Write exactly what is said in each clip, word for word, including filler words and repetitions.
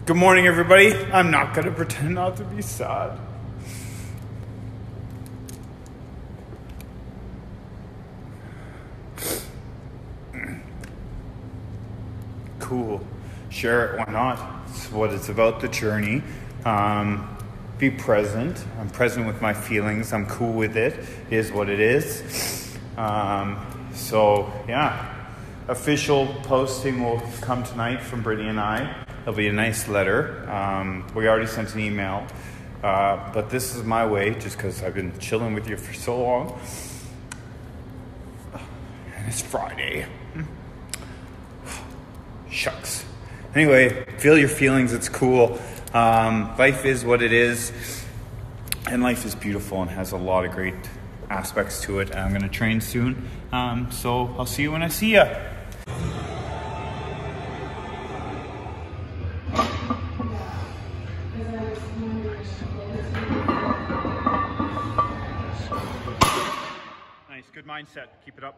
Good morning, everybody. I'm not going to pretend not to be sad. Cool. Share it, why not? It's what it's about, the journey. Um, be present. I'm present with my feelings. I'm cool with it. It is what it is. Um, so, yeah. Official posting will come tonight from Brittany and I. It'll be a nice letter. Um, we already sent an email. Uh, but this is my way, just because I've been chilling with you for so long. And it's Friday. Shucks. Anyway, feel your feelings. It's cool. Um, life is what it is. And life is beautiful and has a lot of great aspects to it. I'm going to train soon. Um, so I'll see you when I see ya. Nice. Good mindset. Keep it up.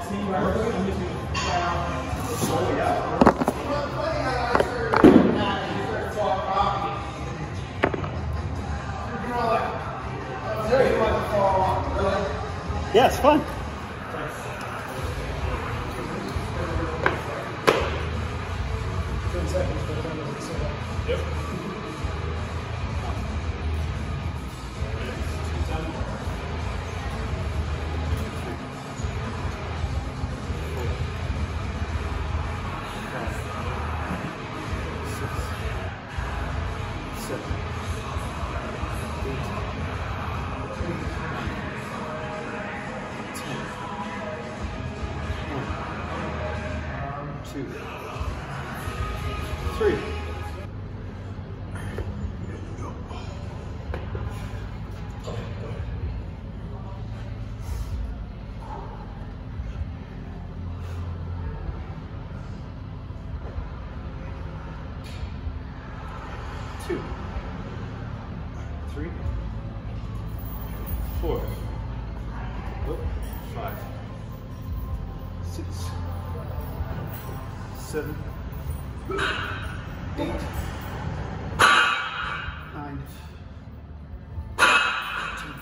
Yeah, it's fun. Yep. Two, three. Two, three, four, five, six, seven, eight, nine, ten.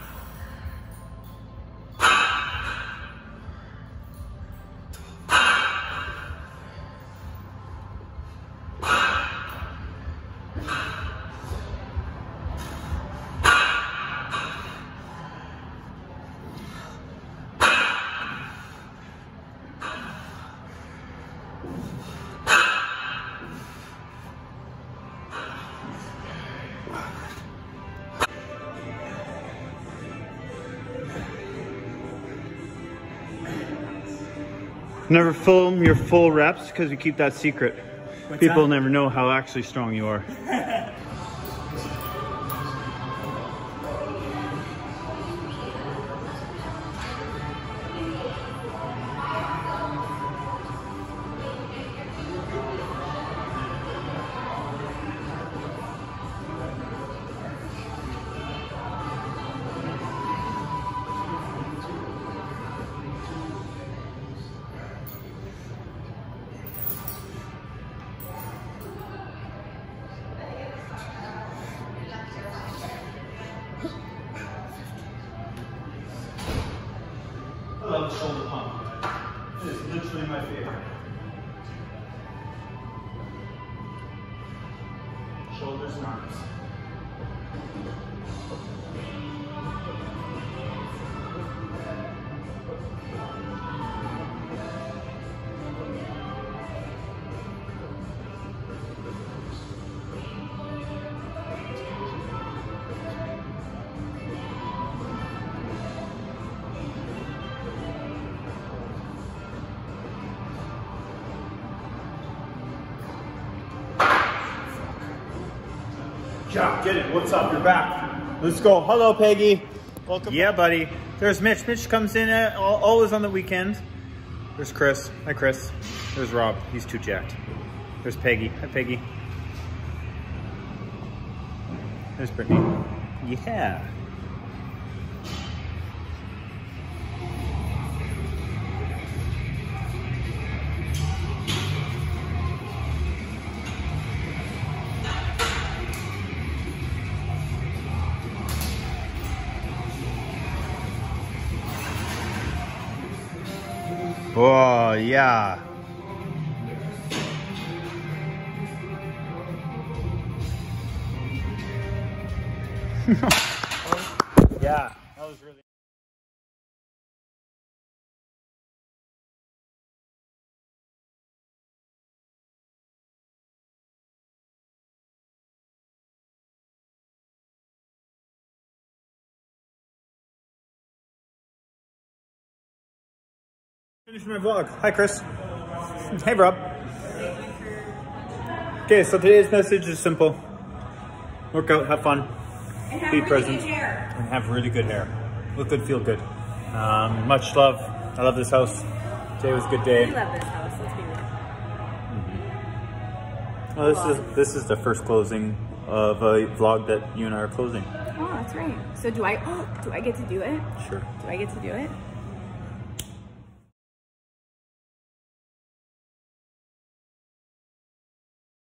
Never film your full reps because you keep that secret. What's People that? Never know how actually strong you are. I love shoulder pump. It is literally my favorite. Shoulders and arms. Yeah, get it. What's up? You're back. Let's go. Hello, Peggy. Welcome. Yeah, buddy. There's Mitch. Mitch comes in uh, always on the weekend. There's Chris. Hi, Chris. There's Rob. He's too jacked. There's Peggy. Hi, Peggy. There's Brittany. Yeah. Oh, yeah. Yeah, that was really Finish my vlog. Hi, Chris. Hey, Rob. Okay, so today's message is simple. Work out, have fun, be really present, and have really good hair. Look good, feel good. Um, much love. I love this house. Today was a good day. We love this house, let's be real. Mm-hmm. Well, this is, this is the first closing of a vlog that you and I are closing. Oh, that's right. So do I, oh, do I get to do it? Sure. Do I get to do it?